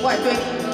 我会对你。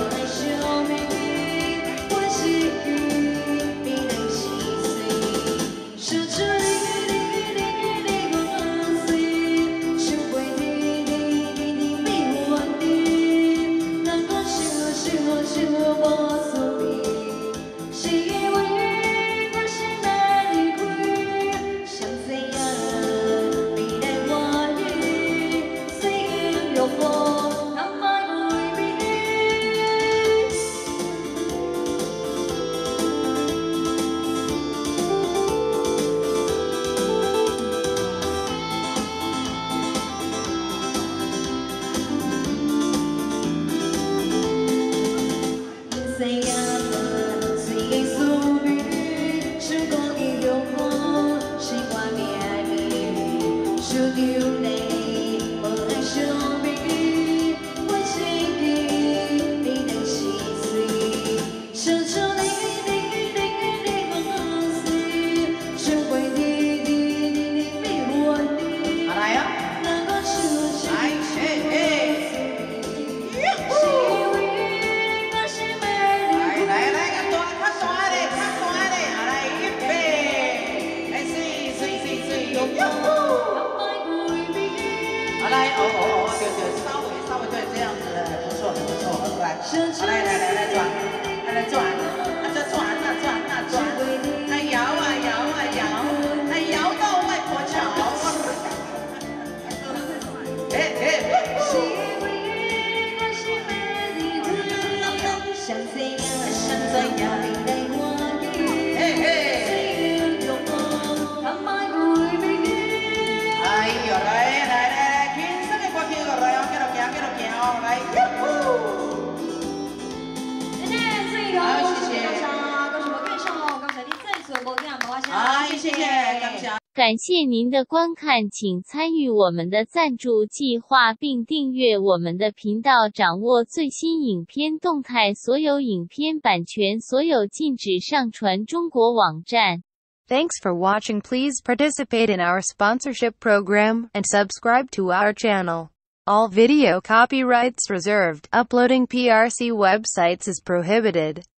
感谢您的观看，请参与我们的赞助计划并订阅我们的频道，掌握最新影片动态。所有影片版权所有禁止上传中国网站。 Thanks for watching. Please participate in our sponsorship program and subscribe to our channel. All video copyrights reserved. Uploading PRC websites is prohibited.